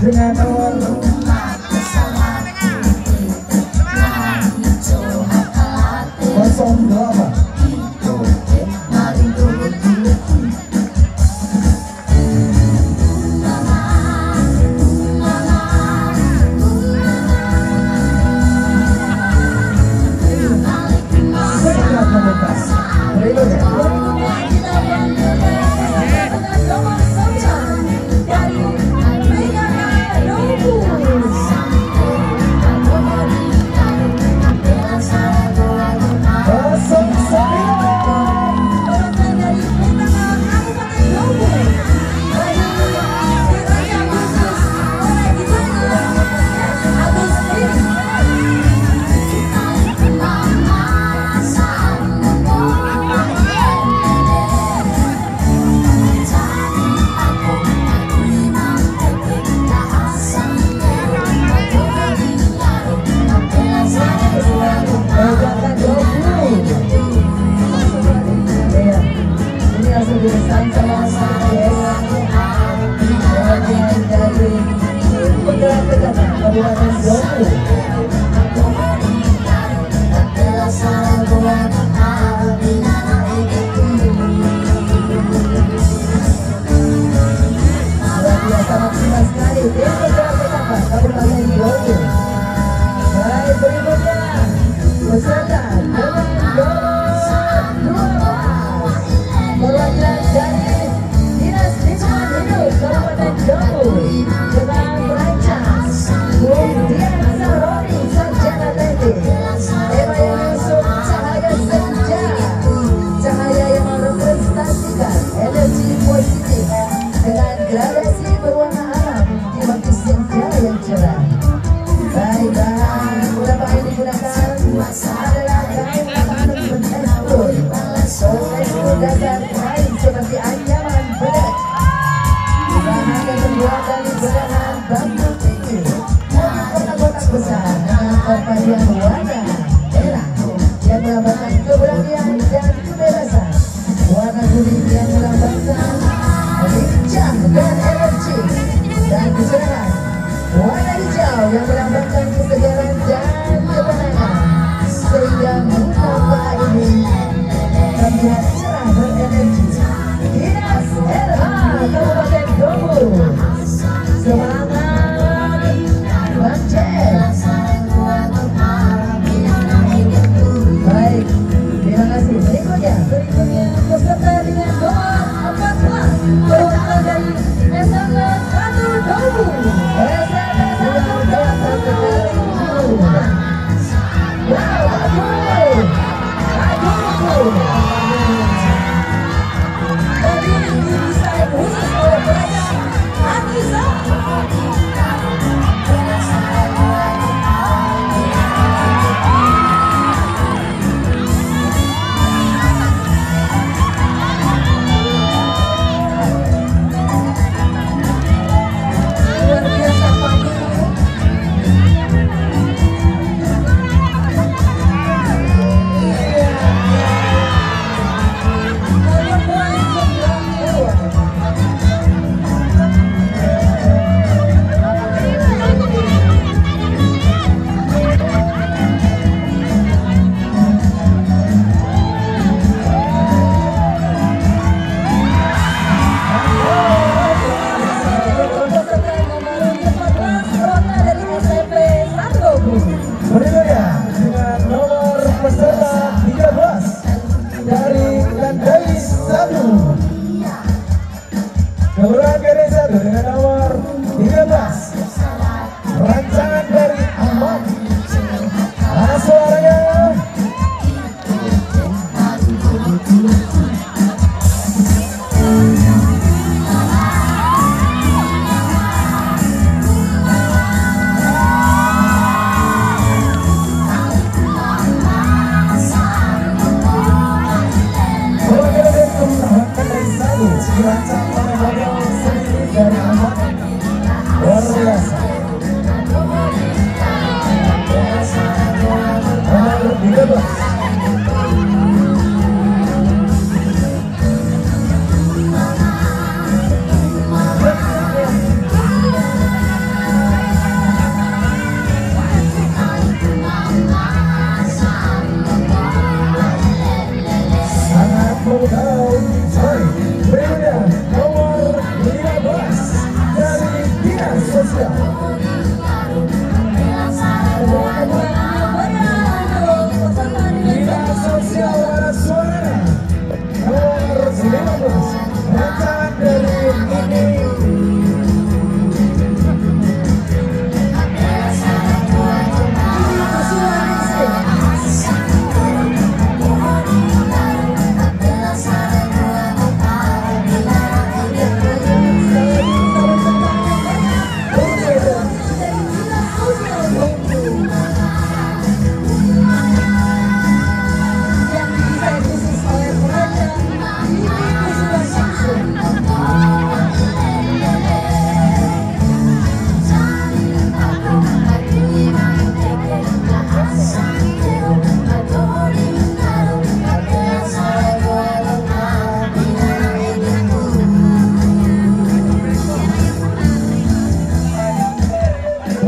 dengan awal kosong dua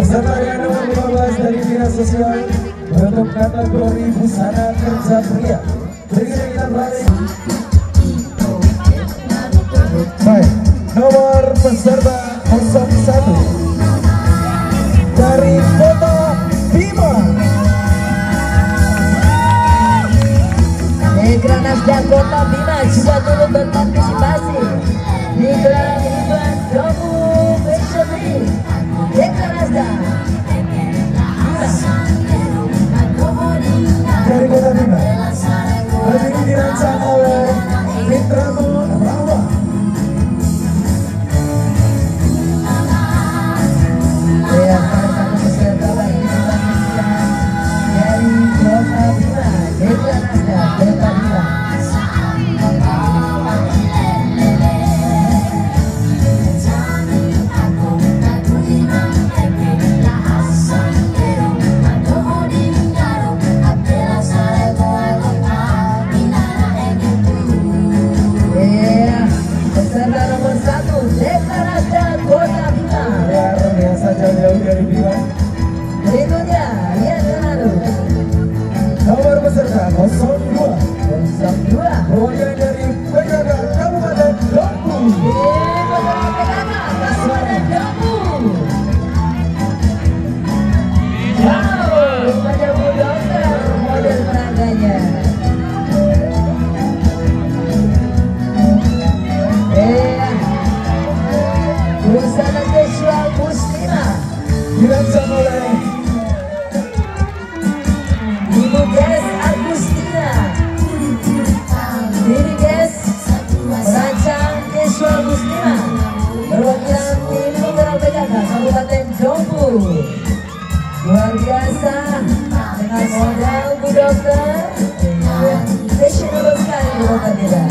Peserta yang nomor 15 dari Dinas Sosial untuk kategori busana kerja pria. Berikan kita balik. Baik, nomor peserta 01 dari Kota Bima. Dekranasda Kota Bima juga turut berpartisipasi di gelaran event Domu Fashion Week. Dekranasda dari Kota Bima. Lagu ini dirancang oleh Fitramo Rawa. ya, para peserta berpartisipasi dari Kota Bima. Dekranasda Kota Bima. Peserta nomor 1 Dekranasda Kota Bima. Luar biasa jauh-jauh dari Bima. Berikutnya lihat lalu Nomor peserta 02 perwakilan dari PKK Kabupaten Lampung. Kabupaten Lampung. Wow, rupanya Bu Dokter model peraganya. Busana casual muslimah Dirancang oleh Ibu Ges Agustina. Diri Ges merancang casual muslimah perwakilan tim penggerak PKK Kabupaten Dompu. Luar biasa dengan modal Bu Dokter. Fashionable sekali Bu Dokter kita.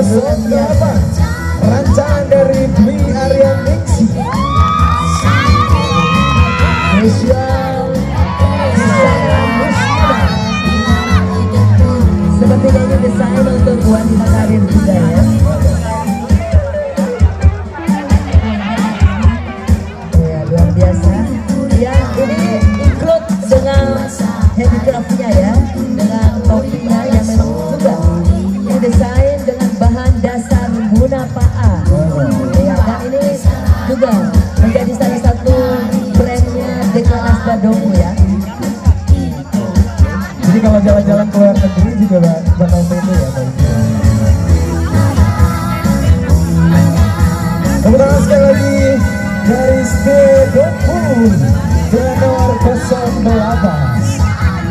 Sonda apa? Rancangan dari Dwi Arya Ningsi. Visual desainer muslimah. Sepertinya ini desain untuk wanita karir juga ya. Ya luar biasa. Yang ini include dengan handicraftnya ya, dengan topinya yang memang juga didesain dengan bahan dasar Munapa'a. Ya, dan ini juga menjadi salah satu brandnya Dekranasda Domu ya. Jadi kalau jalan-jalan ke luar negeri juga bakal pede ya Pak. Kemudian sekali lagi dari Domu dengan nomor 08.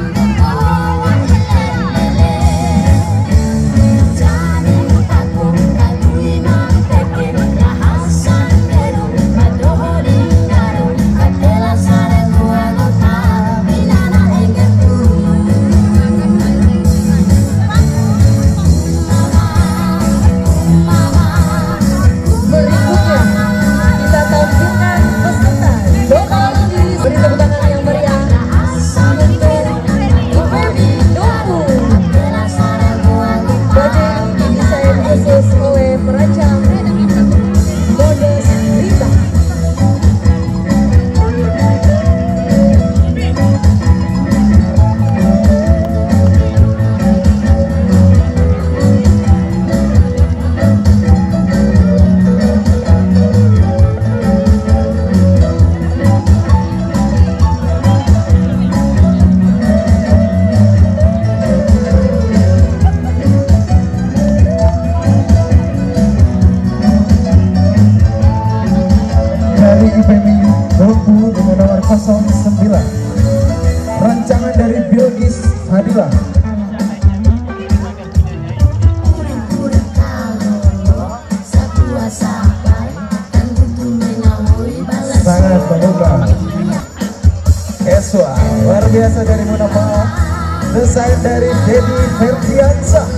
Domu dengan nomor 09. Rancangan dari Bilgis Fadilah. Sangat menunggu. Eswa luar biasa dari Munapa'a. Desain dari Dedi Ferdiansyah.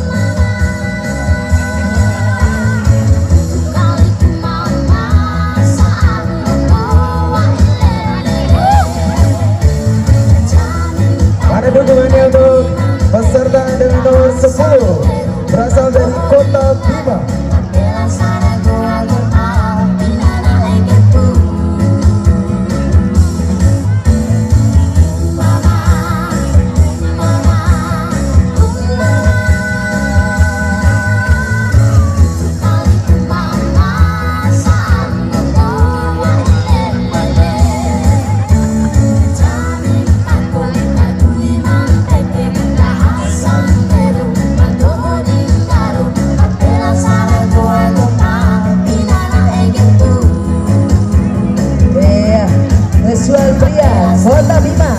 Dukungannya untuk peserta dengan nomor 10 berasal dari Kota Bima. Kota Bima.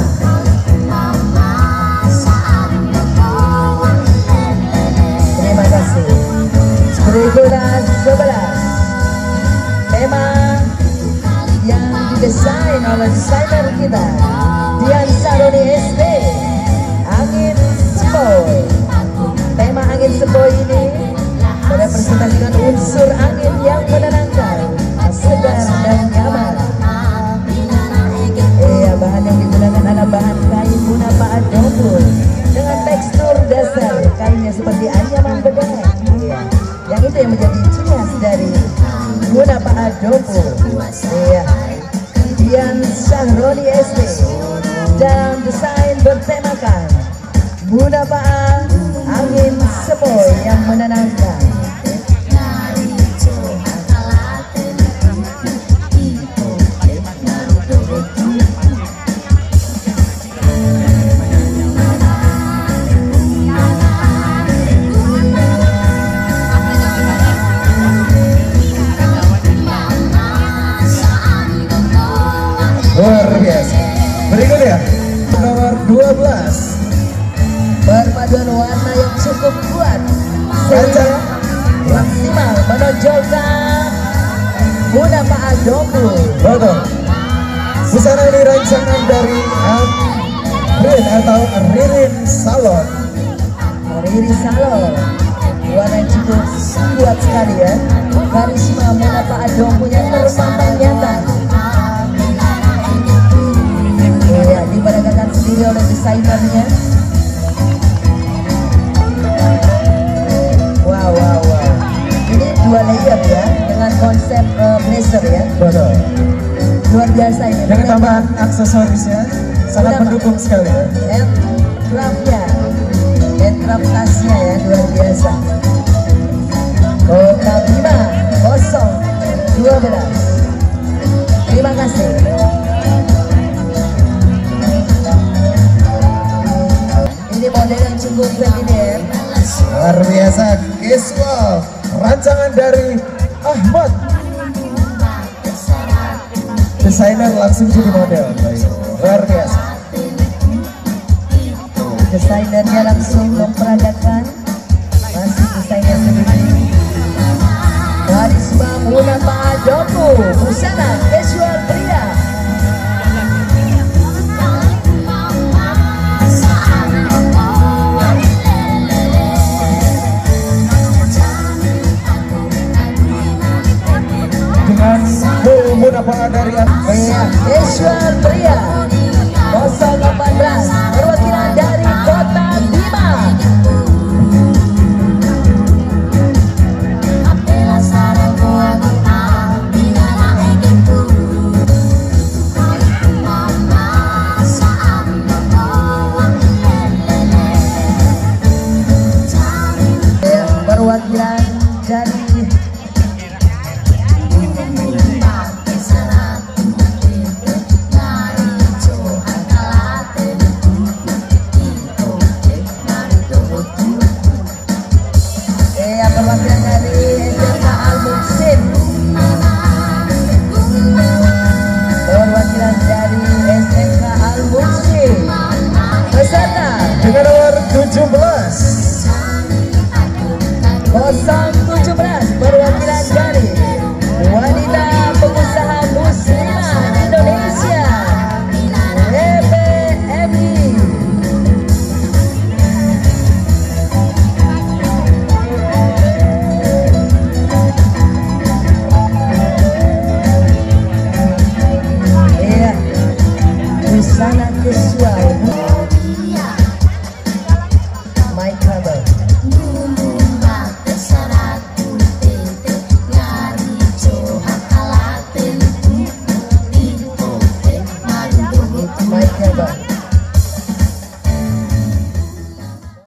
Terima kasih. Berikutnya 11. Tema yang didesain oleh desainer kita Dian Saroni SD, Angin Sepoi. Tema Angin Sepoi ini merepresentasikan unsur angin yang menenangkan, segar dan nyaman. Bahan yang digunakan adalah bahan kain Munapa'a Domu dengan tekstur dasar kainnya seperti anyaman bedeng. Yang itu yang menjadi ciri khas dari Munapa'a Domu. Dian Saroni SD dalam desain bertemakan Munapa'a Angin Sepoi yang menenangkan. Luar biasa. Berikutnya nomor 12. Perpaduan warna yang cukup kuat sehingga maksimal menonjolkan Munapa'a Domu. Betul. Busana ini rancangan dari Amrin atau Ririn Salon. Riri Salon. Warna yang cukup kuat sekali ya. Karisma Munapa Adong punya terpampang nyata. Iya, diperagakan sendiri oleh desainernya. Wow. Ini 2 layer ya, dengan konsep blazer ya. Betul. Luar biasa ini. Dengan tambahan aksesorisnya sangat mendukung sekali. Handcraft tasnya ya, luar biasa. Kota Bima 012. Terima kasih. Ini model yang cukup familiar. Luar biasa, casual rancangan dari Ahmad. Desainer langsung jadi model. Luar biasa. Desainernya langsung memperagakan. Masih desainer sendiri. Karisma Munapa Adongku, busana casual pria. Dengan Munapa dari Casual pria 018 perwakilan dari Kota Bima. Perwakilan dari perwakilan dari SMK Al-Muhsin. Perwakilan dari SMK Al-Muhsin. Peserta dengan nomor 17 017 perwakilan dari